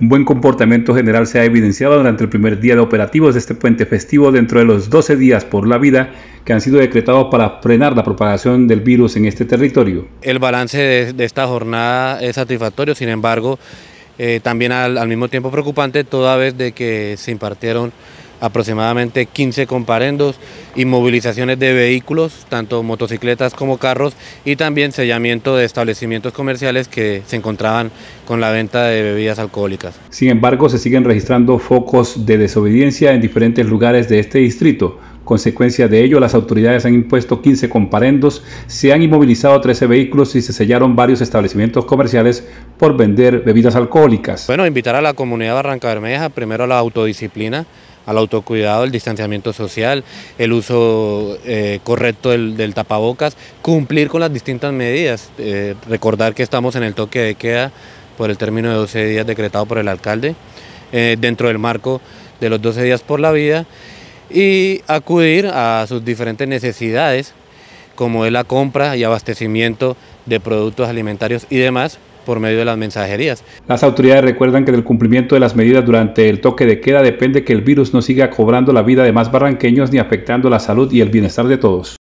Un buen comportamiento general se ha evidenciado durante el primer día de operativos de este puente festivo dentro de los 12 días por la vida que han sido decretados para frenar la propagación del virus en este territorio. El balance de esta jornada es satisfactorio, sin embargo, también al mismo tiempo preocupante, toda vez de que se impartieron aproximadamente 15 comparendos y movilizaciones de vehículos, tanto motocicletas como carros, y también sellamiento de establecimientos comerciales que se encontraban con la venta de bebidas alcohólicas. Sin embargo, se siguen registrando focos de desobediencia en diferentes lugares de este distrito. Consecuencia de ello, las autoridades han impuesto 15 comparendos, se han inmovilizado 13 vehículos y se sellaron varios establecimientos comerciales por vender bebidas alcohólicas. Bueno, invitar a la comunidad de Barrancabermeja primero a la autodisciplina, al autocuidado, el distanciamiento social, el uso correcto del tapabocas, cumplir con las distintas medidas, recordar que estamos en el toque de queda por el término de 12 días decretado por el alcalde, dentro del marco de los 12 días por la vida, y acudir a sus diferentes necesidades, como es la compra y abastecimiento de productos alimentarios y demás, por medio de las mensajerías. Las autoridades recuerdan que del cumplimiento de las medidas durante el toque de queda depende que el virus no siga cobrando la vida de más barranqueños ni afectando la salud y el bienestar de todos.